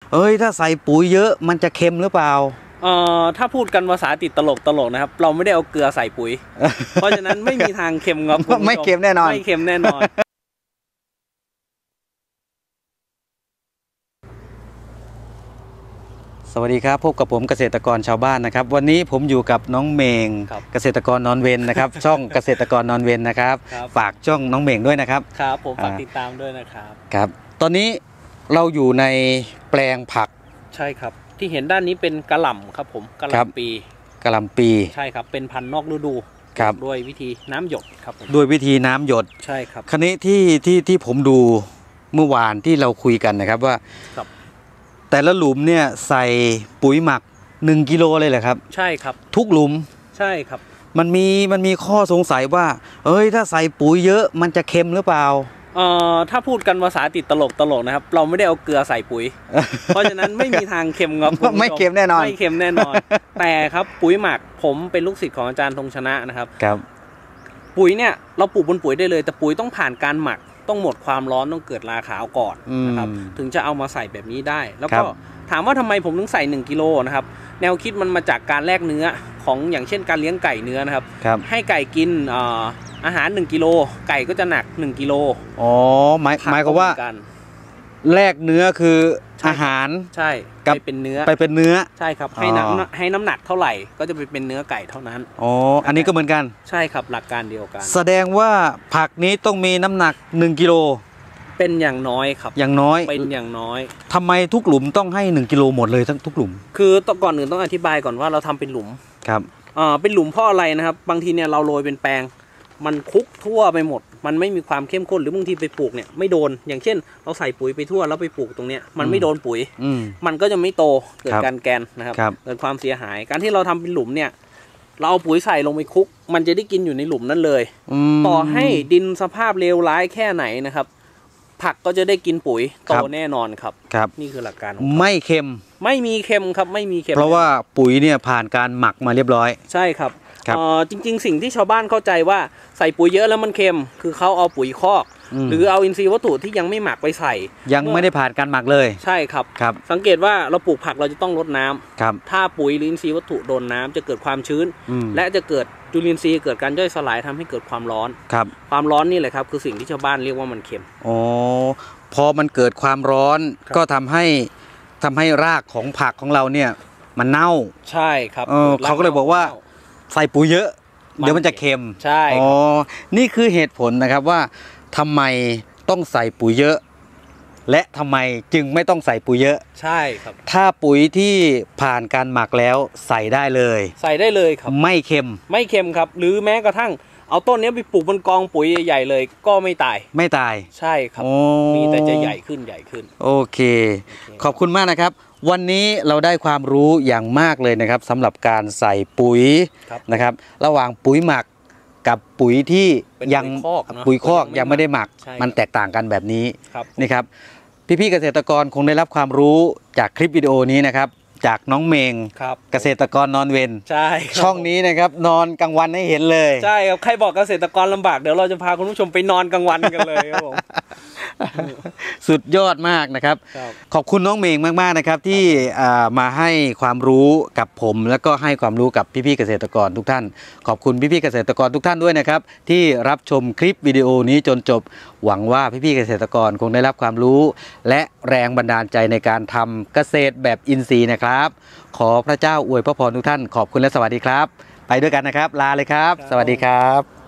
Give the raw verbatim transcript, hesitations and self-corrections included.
เอ้ยถ้าใส่ปุ๋ยเยอะมันจะเค็มหรือเปล่าเอ่อถ้าพูดกันภาษาติดตลกตลกนะครับเราไม่ได้เอาเกลือใส่ปุ๋ย เพราะฉะนั้นไม่มีทางเค็มครับไม่เค็มแน่นอนไม่เค็มแน่นอนสวัสดีครับพบกับผมเกษตรกรชาวบ้านนะครับวันนี้ผมอยู่กับน้องเมงเกษตรกรนอนเวรนะครับ ช่องเกษตรกรนอนเวรนะครับฝากช่องน้องเมงด้วยนะครับครับผมฝากติดตามด้วยนะครับครับตอนนี้เราอยู่ในแปลงผักใช่ครับที่เห็นด้านนี้เป็นกะหล่ำครับผมกะหล่ำปีกะหล่ำปีใช่ครับเป็นพันธุ์นอกฤดูครับด้วยวิธีน้ำหยดครับด้วยวิธีน้ำหยดใช่ครับคราวนี้ที่ที่ที่ผมดูเมื่อวานที่เราคุยกันนะครับว่าแต่ละหลุมเนี่ยใส่ปุ๋ยหมักหนึ่งกิโลเลยเหรอครับใช่ครับทุกหลุมใช่ครับมันมีมันมีข้อสงสัยว่าเอ้ยถ้าใส่ปุ๋ยเยอะมันจะเค็มหรือเปล่าเอ่อถ้าพูดกันภาษาติดตลกตลกนะครับเราไม่ได้เอาเกลือใส่ปุ๋ย เพราะฉะนั้นไม่มีทางเค็มครับไม่เค็มแน่นอนไม่เค็มแน่นอน แต่ครับปุ๋ยหมักผมเป็นลูกศิษย์ของอาจารย์ธงชนะนะครับครับปุ๋ยเนี่ยเราปลูกบนปุ๋ยได้เลยแต่ปุ๋ยต้องผ่านการหมักต้องหมดความร้อนต้องเกิดราขาวก่อนนะครับถึงจะเอามาใส่แบบนี้ได้แล้วก็ถามว่าทำไมผมถึงใส่หนึ่งกิโลนะครับแนวคิดมันมาจากการแลกเนื้อของอย่างเช่นการเลี้ยงไก่เนื้อนะครับให้ไก่กินอาหารหนึ่งกิโลไก่ก็จะหนักหนึ่งกิโลอ๋อหมายหมายความว่าแลกเนื้อคืออาหารใช่ไปเป็นเนื้อไปเป็นเนื้อใช่ครับให้น้ำให้น้ำหนักเท่าไหร่ก็จะไปเป็นเนื้อไก่เท่านั้นอ๋ออันนี้ก็เหมือนกันใช่ครับหลักการเดียวกันแสดงว่าผักนี้ต้องมีน้ำหนักหนึ่งกิโลเป็นอย่างน้อยครับอย่างน้อยเป็นอย่างน้อยทำไมทุกหลุมต้องให้หนึ่งกิโลหมดเลยทั้งทุกหลุมคือก่อนอื่นต้องอธิบายก่อนว่าเราทำเป็นหลุมครับอ่าเป็นหลุมเพราะอะไรนะครับบางทีเนี่ยเราโรยเป็นแปลงมันคุกทั่วไปหมดมันไม่มีความเข้มข้นหรือบางทีไปปลูกเนี่ยไม่โดนอย่างเช่นเราใส่ปุ๋ยไปทั่วแล้วไปปลูกตรงเนี้ยมันไม่โดนปุ๋ยมันก็จะไม่โตเกิดการแกนนะครับเกิดความเสียหายการที่เราทำเป็นหลุมเนี่ยเราเอาปุ๋ยใส่ลงไปคุกมันจะได้กินอยู่ในหลุมนั้นเลยต่อให้ดินสภาพเลวร้ายแค่ไหนนะครับผักก็จะได้กินปุ๋ยโตแน่นอนครับครับนี่คือหลักการไม่เค็มไม่มีเค็มครับไม่มีเค็มเพราะว่าปุ๋ยเนี่ยผ่านการหมักมาเรียบร้อยใช่ครับจริงๆสิ่งที่ชาวบ้านเข้าใจว่าใส่ปุ๋ยเยอะแล้วมันเค็มคือเขาเอาปุ๋ยคอกหรือเอาอินทรีย์วัตถุที่ยังไม่หมักไปใส่ยังไม่ได้ผ่านการหมักเลยใช่ครับครับสังเกตว่าเราปลูกผักเราจะต้องรดน้ำครับถ้าปุ๋ยหรืออินทรีย์วัตถุโดนน้ำจะเกิดความชื้นและจะเกิดจุลินทรีย์เกิดการย่อยสลายทำให้เกิดความร้อนครับความร้อนนี่แหละครับคือสิ่งที่ชาวบ้านเรียกว่ามันเค็มอ๋อพอมันเกิดความร้อนก็ทำให้ทำให้รากของผักของเราเนี่ยมันเน่าใช่ครับเออเขาก็เลยบอกว่าใส่ปุ๋ยเยอะเดี๋ยวมันจะเค็มใช่อ๋อนี่คือเหตุผลนะครับว่าทำไมต้องใส่ปุ๋ยเยอะและทำไมจึงไม่ต้องใส่ปุ๋ยเยอะใช่ครับถ้าปุ๋ยที่ผ่านการหมักแล้วใส่ได้เลยใส่ได้เลยครับไม่เค็มไม่เค็มครับหรือแม้กระทั่งเอาต้นนี้ไปปลูกบนกองปุ๋ยใหญ่ๆเลยก็ไม่ตายไม่ตายใช่ครับมีแต่จะใหญ่ขึ้นใหญ่ขึ้นโอเคขอบคุณมากนะครับวันนี้เราได้ความรู้อย่างมากเลยนะครับสำหรับการใส่ปุ๋ยนะครับระหว่างปุ๋ยหมักกับปุ๋ยที่ยังปุ๋ยคอกยังไม่ได้หมักมันแตกต่างกันแบบนี้นี่ครับพี่ๆเกษตรกรคงได้รับความรู้จากคลิปวิดีโอนี้นะครับจากน้องเมงเกษตรกรนอนเวรใช่ช่องนี้นะครับนอนกลางวันให้เห็นเลยใช่ครับใครบอกเกษตรกรลำบากเดี๋ยวเราจะพาคุณผู้ชมไปนอนกลางวันกันเลยครับผมสุดยอดมากนะครับขอบคุณน้องเมงมากๆนะครับที่มาให้ความรู้กับผมแล้วก็ให้ความรู้กับพี่ๆเกษตรกรทุกท่านขอบคุณพี่ๆเกษตรกรทุกท่านด้วยนะครับที่รับชมคลิปวิดีโอนี้จนจบหวังว่าพี่ๆเกษตรกรคงได้รับความรู้และแรงบันดาลใจในการทำเกษตรแบบอินทรีย์นะครับขอพระเจ้าอวยพระพรทุกท่านขอบคุณและสวัสดีครับไปด้วยกันนะครับลาเลยครับสวัสดีครับ